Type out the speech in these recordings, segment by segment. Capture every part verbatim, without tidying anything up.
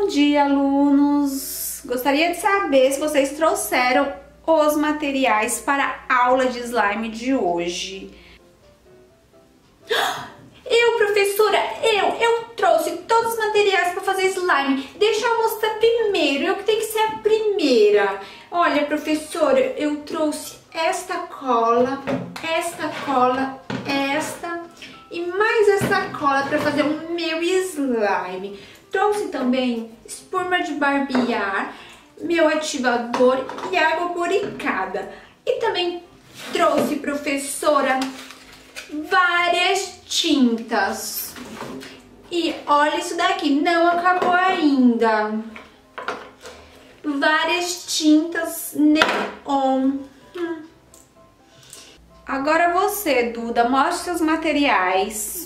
Bom dia, alunos! Gostaria de saber se vocês trouxeram os materiais para a aula de slime de hoje. Eu, professora, eu, eu trouxe todos os materiais para fazer slime. Deixa eu mostrar primeiro, eu que tenho que ser a primeira. Olha, professora, eu trouxe esta cola, esta cola, esta e mais essa cola para fazer o meu slime. Trouxe também espuma de barbear, meu ativador e água boricada. E também trouxe, professora, várias tintas. E olha isso daqui, não acabou ainda. Várias tintas neon. Hum. Agora você, Duda, mostre seus materiais.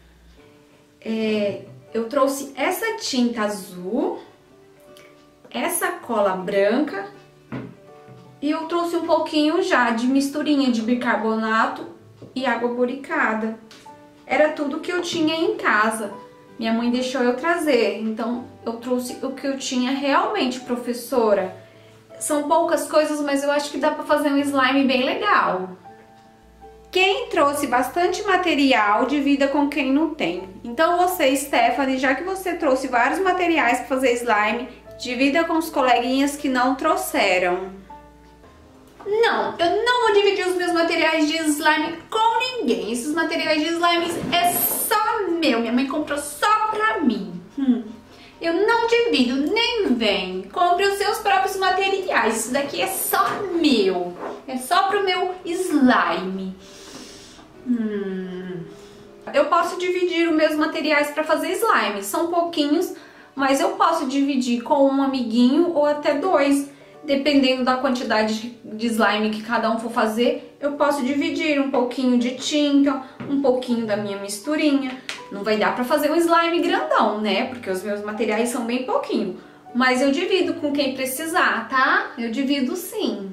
É, eu trouxe essa tinta azul, essa cola branca e eu trouxe um pouquinho já de misturinha de bicarbonato e água boricada. Era tudo que eu tinha em casa. Minha mãe deixou eu trazer, então eu trouxe o que eu tinha realmente, professora. São poucas coisas, mas eu acho que dá pra fazer um slime bem legal. Quem trouxe bastante material, divida com quem não tem. Então você, Stephanie, já que você trouxe vários materiais para fazer slime, divida com os coleguinhas que não trouxeram. Não, eu não vou dividir os meus materiais de slime com ninguém. Esses materiais de slime é só meu. Minha mãe comprou só pra mim. Hum. Eu não divido, nem vem. Compre os seus próprios materiais. Isso daqui é só meu. É só pro meu slime. Hum. Eu posso dividir os meus materiais para fazer slime. São pouquinhos, mas eu posso dividir com um amiguinho ou até dois. Dependendo da quantidade de slime que cada um for fazer, eu posso dividir um pouquinho de tinta, um pouquinho da minha misturinha. Não vai dar pra fazer um slime grandão, né? Porque os meus materiais são bem pouquinho. Mas eu divido com quem precisar, tá? Eu divido sim.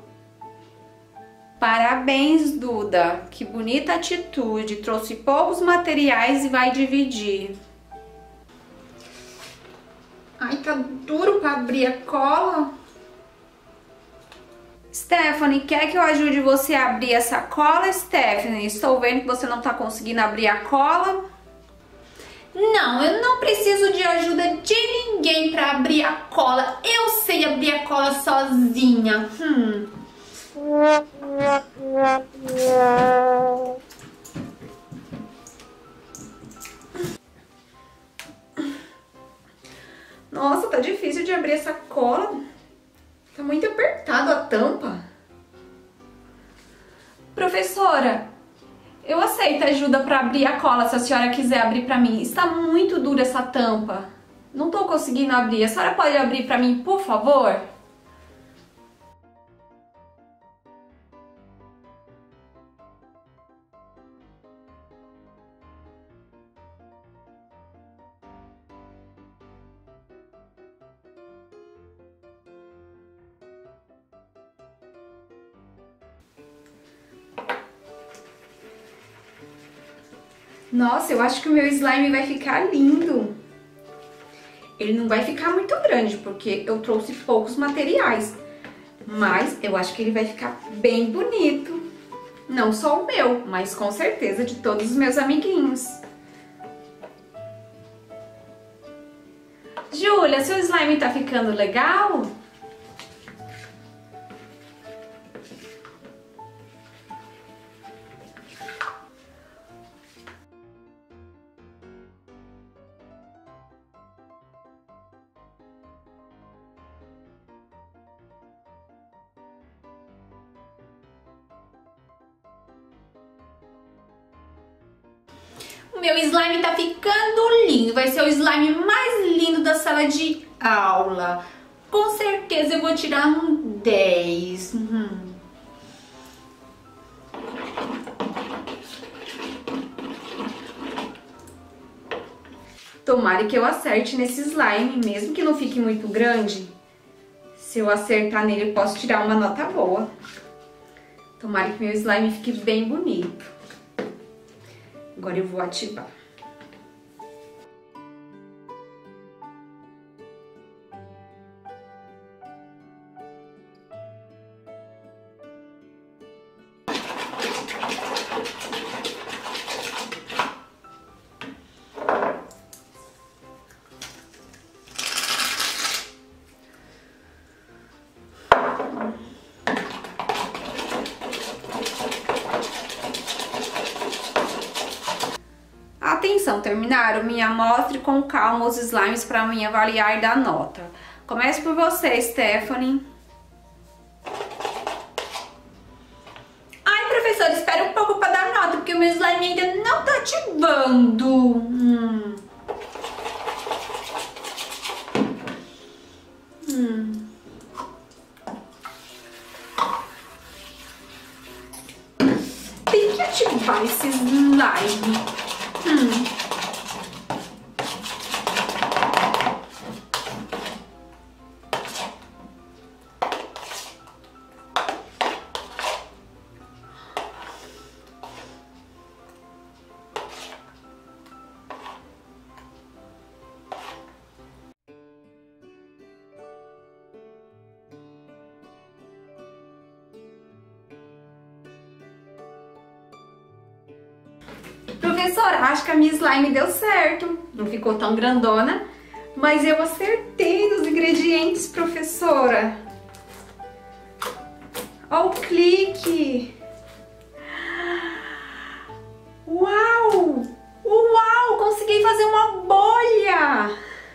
Parabéns, Duda. Que bonita atitude. Trouxe poucos materiais e vai dividir. Ai, tá duro pra abrir a cola. Stephanie, quer que eu ajude você a abrir essa cola, Stephanie? Estou vendo que você não está conseguindo abrir a cola. Não, eu não preciso de ajuda de ninguém para abrir a cola. Eu sei abrir a cola sozinha. Hum. Nossa, tá difícil de abrir essa cola. Tá muito apertado a tampa. Professora, eu aceito ajuda para abrir a cola se a senhora quiser abrir para mim. Está muito dura essa tampa. Não tô conseguindo abrir. A senhora pode abrir para mim, por favor? Nossa, eu acho que o meu slime vai ficar lindo. Ele não vai ficar muito grande, porque eu trouxe poucos materiais. Mas eu acho que ele vai ficar bem bonito. Não só o meu, mas com certeza de todos os meus amiguinhos. Júlia, seu slime tá ficando legal? O meu slime tá ficando lindo, vai ser o slime mais lindo da sala de aula. Com certeza eu vou tirar um dez. Uhum. Tomara que eu acerte nesse slime, mesmo que não fique muito grande. Se eu acertar nele, eu posso tirar uma nota boa. Tomara que meu slime fique bem bonito. Agora eu vou ativar. exposição terminaram, me mostre com calma os slimes para mim avaliar e dar nota. Comece por você, Stephanie. Ai, professora, espera um pouco para dar nota, porque o meu slime ainda não tá ativando. Hum. Hum. Tem que ativar esse slime. Hum. Professora, acho que a minha slime deu certo. Não ficou tão grandona, mas eu acertei nos ingredientes, professora. Olha o clique. Uau! Uau! Consegui fazer uma bolha.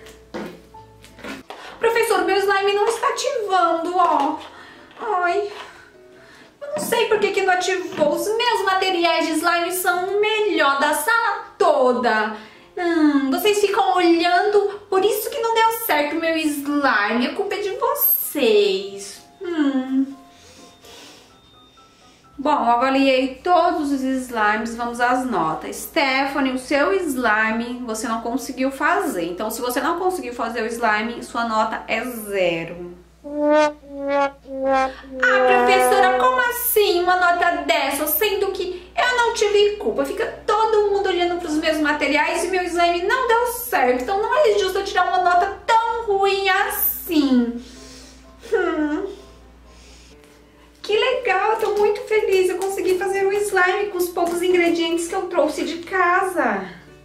Professor, meu slime não está ativando, ó. Ai... Não sei por que que não ativou. Os meus materiais de slime são o melhor da sala toda. Hum, vocês ficam olhando, por isso que não deu certo o meu slime. A culpa é de vocês. Hum. Bom, avaliei todos os slimes, vamos às notas. Stephanie, o seu slime você não conseguiu fazer. Então, se você não conseguiu fazer o slime, sua nota é zero. Ah, professora, como assim uma nota dessa, sendo que eu não tive culpa? Fica todo mundo olhando para os meus materiais e meu slime não deu certo. Então não é justo eu tirar uma nota tão ruim assim. Hum. Que legal, eu tô muito feliz. Eu consegui fazer um slime com os poucos ingredientes que eu trouxe de casa.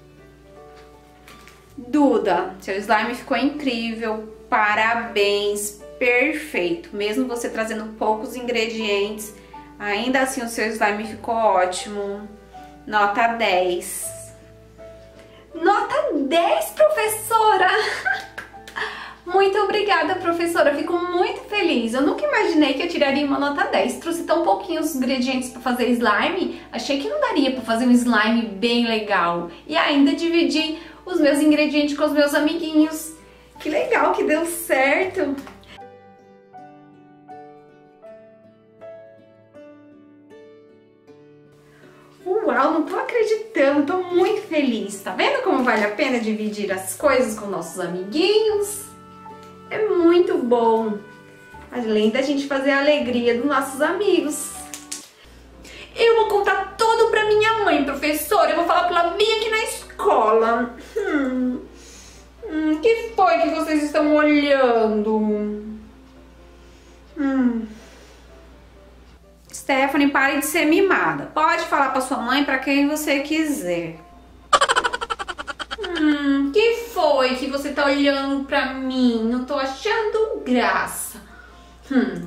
Duda, seu slime ficou incrível. Parabéns. Perfeito, mesmo você trazendo poucos ingredientes, ainda assim o seu slime ficou ótimo. Nota dez. Nota dez, professora! Muito obrigada, professora, fico muito feliz. Eu nunca imaginei que eu tiraria uma nota dez. Trouxe tão pouquinhos ingredientes para fazer slime, achei que não daria para fazer um slime bem legal. E ainda dividi os meus ingredientes com os meus amiguinhos. Que legal que deu certo! Uau, não tô acreditando, tô muito feliz. Tá vendo como vale a pena dividir as coisas com nossos amiguinhos? É muito bom. Além da gente fazer a alegria dos nossos amigos. Eu vou contar tudo pra minha mãe, professora. Eu vou falar pra ela vir aqui na escola. Hum, hum, que foi que vocês estão olhando? Hum... Stephanie, pare de ser mimada. Pode falar pra sua mãe pra quem você quiser. Hum, que foi que você tá olhando pra mim? Não tô achando graça. Hum.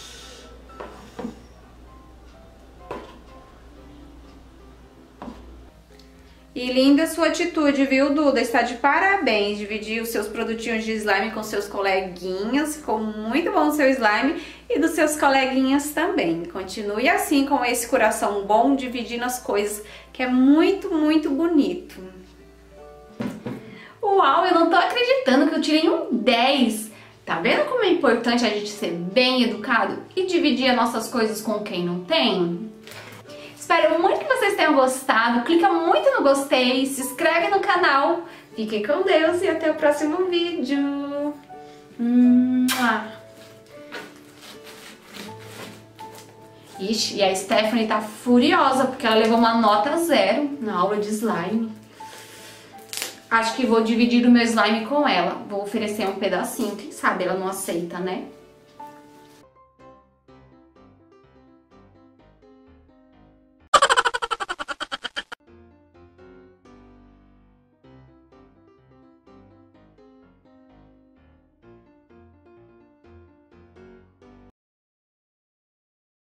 E linda sua atitude, viu, Duda? Está de parabéns. Dividir os seus produtinhos de slime com seus coleguinhas. Ficou muito bom o seu slime e dos seus coleguinhas também. Continue assim com esse coração bom, dividindo as coisas, que é muito, muito bonito. Uau, eu não tô acreditando que eu tirei um dez. Tá vendo como é importante a gente ser bem educado e dividir as nossas coisas com quem não tem? Espero muito que vocês tenham gostado. Clica muito no gostei, se inscreve no canal. Fiquem com Deus e até o próximo vídeo. Ixi, e a Stephanie tá furiosa porque ela levou uma nota zero na aula de slime. Acho que vou dividir o meu slime com ela. Vou oferecer um pedacinho, quem sabe ela não aceita, né?